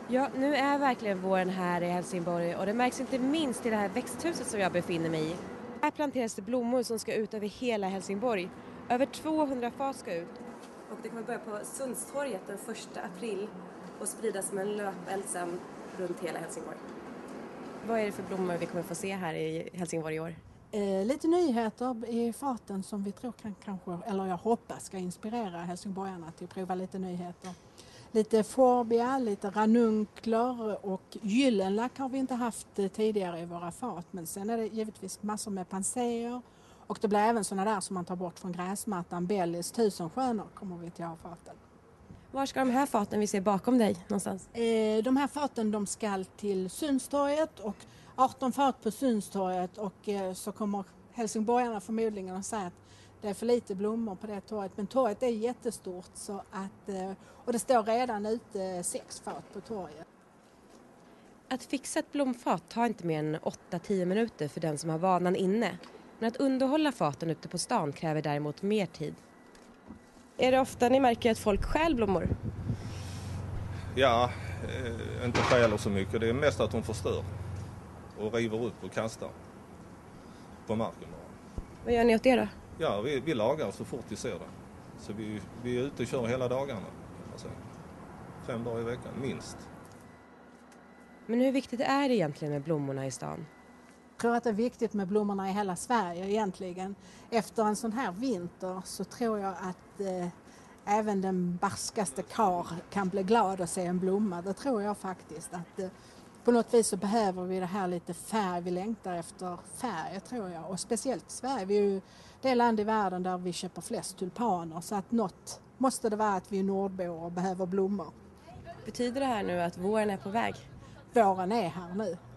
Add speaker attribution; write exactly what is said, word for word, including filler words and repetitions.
Speaker 1: Ja, nu är verkligen våren här i Helsingborg och det märks inte minst i det här växthuset som jag befinner mig i. Här planteras det blommor som ska ut över hela Helsingborg. Över tvåhundra fat ska ut. Och det kommer börja på Sundstorget den första april och spridas som en löpeld sen runt hela Helsingborg. Vad är det för blommor vi kommer få se här i Helsingborg i år?
Speaker 2: Eh, lite nyheter i faten som vi tror kan kanske, eller jag hoppas ska inspirera helsingborgarna till att prova lite nyheter. Lite forbia, lite ranunkler och gyllenlack har vi inte haft tidigare i våra fat. Men sen är det givetvis massor med panseer och det blir även sådana där som man tar bort från gräsmattan. Bellis, tusenskönor kommer vi till ha faten.
Speaker 1: Var ska de här faten vi ser bakom dig någonstans?
Speaker 2: Eh, de här faten de ska till Sundstorget och arton fat på Sundstorget och eh, så kommer helsingborgarna förmodligen att säga att det är för lite blommor på det torget. Men torget är jättestort så att, eh, och det står redan ute sex fat på torget.
Speaker 1: Att fixa ett blomfat tar inte mer än åtta till tio minuter för den som har vanan inne. Men att underhålla faten ute på stan kräver däremot mer tid. Är det ofta ni märker att folk stjäl blommor?
Speaker 3: Ja, eh, inte stjäler så mycket. Det är mest att de förstör och river upp och kastar på marken.
Speaker 1: Vad gör ni åt det då?
Speaker 3: Ja, vi, vi lagar så fort vi ser det. Så vi, vi är ute och kör hela dagarna. Alltså, fem dagar i veckan, minst.
Speaker 1: Men hur viktigt är det egentligen med blommorna i stan?
Speaker 2: Jag tror att det är viktigt med blommorna i hela Sverige egentligen. Efter en sån här vinter så tror jag att eh, även den barskaste kar kan bli glad att se en blomma. Det tror jag faktiskt. Att eh, på något vis så behöver vi det här lite färg. Vi längtar efter färg tror jag. Och speciellt i Sverige. Vi är ju det land i världen där vi köper flest tulpaner. Så att något måste det vara att vi är nordbor och behöver blommor.
Speaker 1: Betyder det här nu att våren är på väg?
Speaker 2: Våren är här nu.